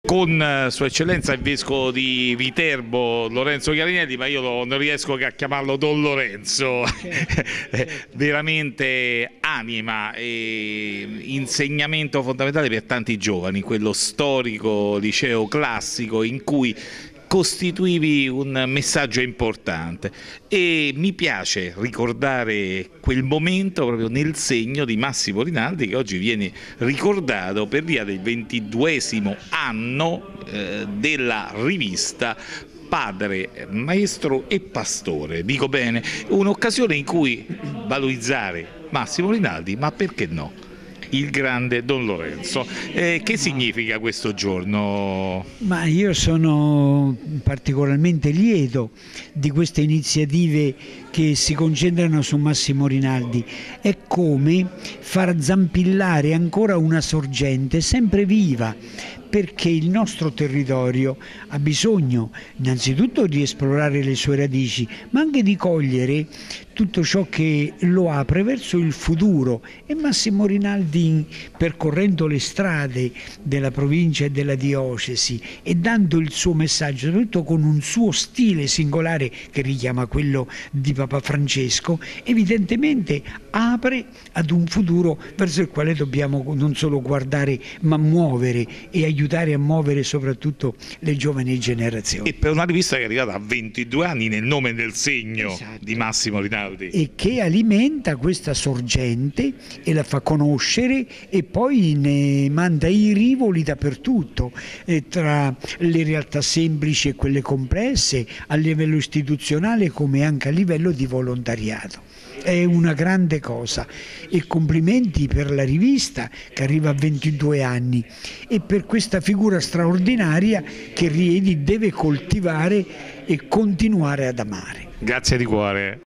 Con Sua Eccellenza il Vescovo di Viterbo Lorenzo Chiarinelli, ma io non riesco che a chiamarlo Don Lorenzo, veramente anima e insegnamento fondamentale per tanti giovani, quello storico liceo classico in cui costituivi un messaggio importante e mi piace ricordare quel momento proprio nel segno di Massimo Rinaldi, che oggi viene ricordato per via del 22° anno della rivista Padre, Maestro e Pastore. Dico bene, un'occasione in cui valorizzare Massimo Rinaldi, ma perché no? Il grande Don Lorenzo. Che significa questo giorno? Ma io sono particolarmente lieto di queste iniziative che si concentrano su Massimo Rinaldi. È come far zampillare ancora una sorgente sempre viva, perché il nostro territorio ha bisogno innanzitutto di esplorare le sue radici, ma anche di cogliere tutto ciò che lo apre verso il futuro. E Massimo Rinaldi, percorrendo le strade della provincia e della diocesi e dando il suo messaggio, soprattutto con un suo stile singolare che richiama quello di Papa Francesco, evidentemente apre ad un futuro verso il quale dobbiamo non solo guardare ma muovere e aiutare a muovere soprattutto le giovani generazioni. E per una rivista che è arrivata a 22 anni nel nome e nel segno, esatto, di Massimo Rinaldi. E che alimenta questa sorgente e la fa conoscere e poi ne manda i rivoli dappertutto, tra le realtà semplici e quelle complesse, a livello istituzionale come anche a livello di volontariato. È una grande cosa e complimenti per la rivista che arriva a 22 anni e per questa figura straordinaria che Riedi deve coltivare e continuare ad amare. Grazie di cuore.